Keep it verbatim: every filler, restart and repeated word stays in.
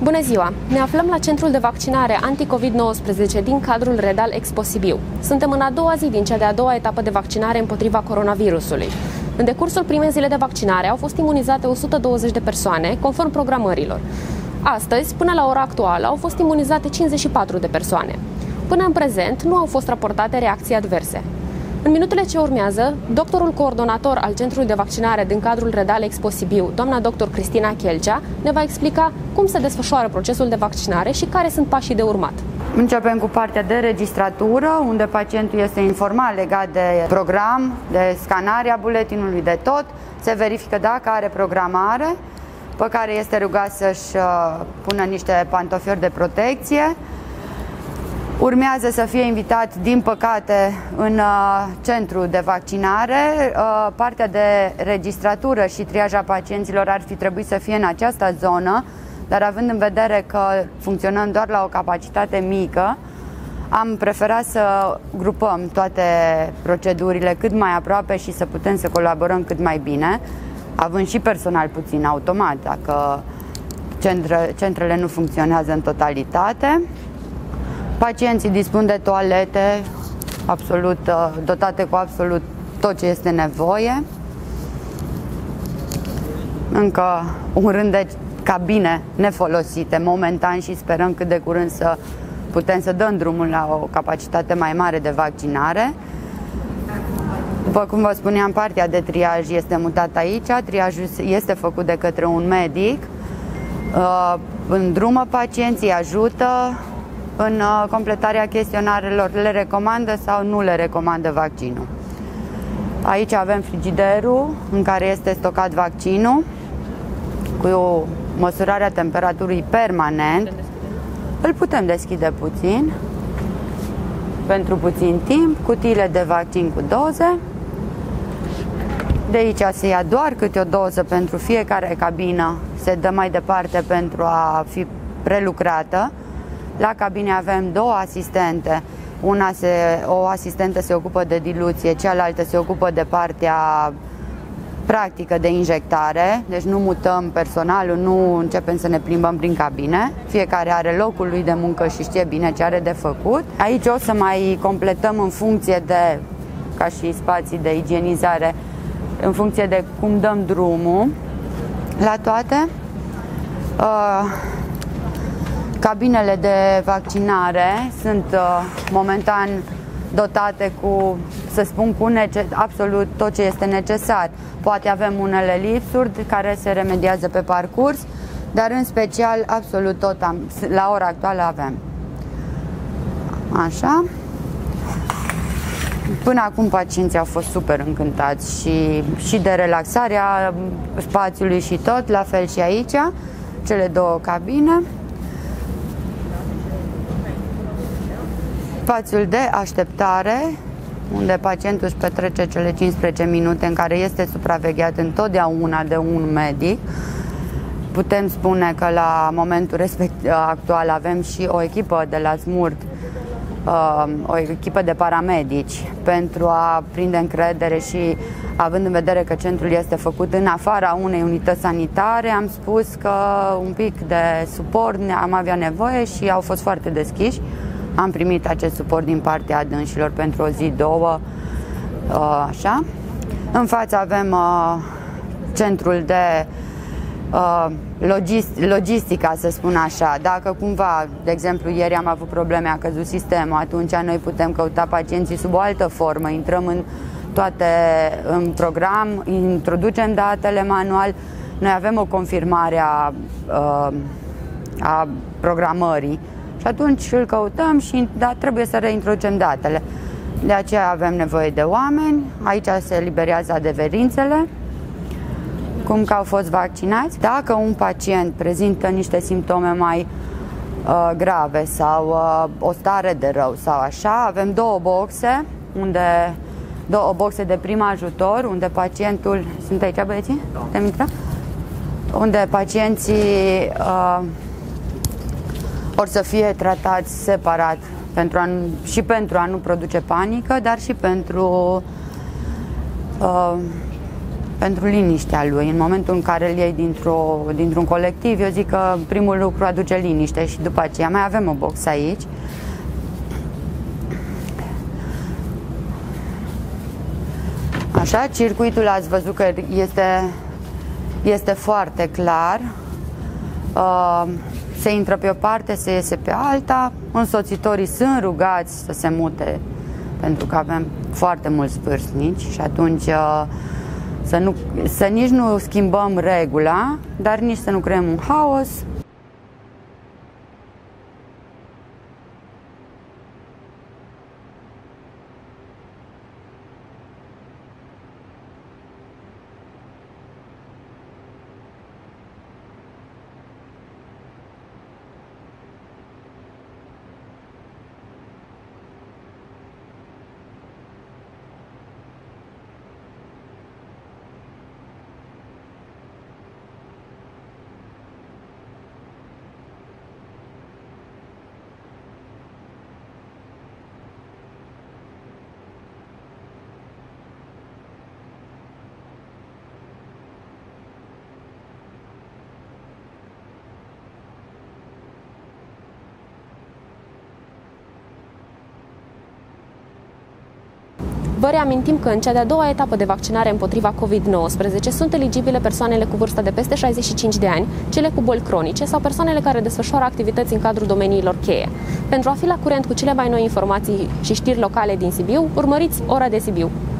Bună ziua! Ne aflăm la centrul de vaccinare anti-COVID nouăsprezece din cadrul Redal Expo Sibiu. Suntem în a doua zi din cea de-a doua etapă de vaccinare împotriva coronavirusului. În decursul primei zile de vaccinare au fost imunizate o sută douăzeci de persoane, conform programărilor. Astăzi, până la ora actuală, au fost imunizate cincizeci și patru de persoane. Până în prezent, nu au fost raportate reacții adverse. În minutele ce urmează, doctorul coordonator al centrului de vaccinare din cadrul Redal Expo Sibiu, doamna doctor Cristina Chelcea, ne va explica cum se desfășoară procesul de vaccinare și care sunt pașii de urmat. Începem cu partea de registratură, unde pacientul este informat legat de program, de scanarea buletinului, de tot. Se verifică dacă are programare, pe care este rugat să-și pună niște pantofiori de protecție. Urmează să fie invitat, din păcate, în uh, centru de vaccinare. Uh, partea de registratură și triaja pacienților ar fi trebuit să fie în această zonă, dar având în vedere că funcționăm doar la o capacitate mică, am preferat să grupăm toate procedurile cât mai aproape și să putem să colaborăm cât mai bine, având și personal puțin automat, dacă centre, centrele nu funcționează în totalitate. Pacienții dispun de toalete absolut, dotate cu absolut tot ce este nevoie. Încă un rând de cabine nefolosite momentan și sperăm cât de curând să putem să dăm drumul la o capacitate mai mare de vaccinare. După cum vă spuneam, partea de triaj este mutată aici. Triajul este făcut de către un medic. Îndrumă pacienții, ajută în completarea chestionarelor, le recomandă sau nu le recomandă vaccinul. Aici avem frigiderul în care este stocat vaccinul cu măsurarea temperaturii permanent. Îl putem deschide puțin, pentru puțin timp, cutiile de vaccin cu doze. De aici se ia doar câte o doză pentru fiecare cabină, se dă mai departe pentru a fi prelucrată. La cabine avem două asistente, una se, o asistentă se ocupă de diluție, cealaltă se ocupă de partea practică de injectare, deci nu mutăm personalul, nu începem să ne plimbăm prin cabine, fiecare are locul lui de muncă și știe bine ce are de făcut. Aici o să mai completăm în funcție de, ca și spații de igienizare, în funcție de cum dăm drumul la toate. Uh, Cabinele de vaccinare sunt uh, momentan dotate cu, să spun, cu absolut tot ce este necesar. Poate avem unele lipsuri care se remediază pe parcurs, dar în special absolut tot am, la ora actuală avem. Așa. Până acum pacienții au fost super încântați și, și de relaxarea spațiului și tot, la fel și aici, cele două cabine. Spațiul de așteptare, unde pacientul își petrece cele cincisprezece minute, în care este supravegheat întotdeauna de un medic. Putem spune că la momentul respectiv, actual avem și o echipă de la SMURD, o echipă de paramedici, pentru a prinde încredere și, având în vedere că centrul este făcut în afara unei unități sanitare, am spus că un pic de suport am avea nevoie și au fost foarte deschiși. Am primit acest suport din partea adânșilor pentru o zi, două, așa. În față avem centrul de logistica, să spun așa. Dacă cumva, de exemplu, ieri am avut probleme, a căzut sistemul, atunci noi putem căuta pacienții sub o altă formă, intrăm în toate în program, introducem datele manual, noi avem o confirmare a, a programării. Și atunci îl căutăm și da, trebuie să reintroducem datele. De aceea avem nevoie de oameni. Aici se eliberează adeverințele, cum că au fost vaccinați. Dacă un pacient prezintă niște simptome mai uh, grave sau uh, o stare de rău sau așa, avem două boxe, unde, două boxe de prim ajutor, unde pacientul... Sunt aici, băieții? Putem intra? Unde pacienții... Uh, or să fie tratați separat pentru a, și pentru a nu produce panică, dar și pentru uh, pentru liniștea lui. În momentul în care îl iei dintr-o, dintr-un colectiv, eu zic că primul lucru aduce liniște și după aceea mai avem o box aici. Așa, circuitul ați văzut că este, este foarte clar. Uh, se intră pe o parte, se iese pe alta. Însoțitorii sunt rugați să se mute pentru că avem foarte mulți vârstnici și atunci uh, să, nu, să nici nu schimbăm regula, dar nici să nu creăm un haos. Vă reamintim că în cea de-a doua etapă de vaccinare împotriva covid nouăsprezece sunt eligibile persoanele cu vârstă de peste șaizeci și cinci de ani, cele cu boli cronice sau persoanele care desfășoară activități în cadrul domeniilor cheie. Pentru a fi la curent cu cele mai noi informații și știri locale din Sibiu, urmăriți Ora de Sibiu.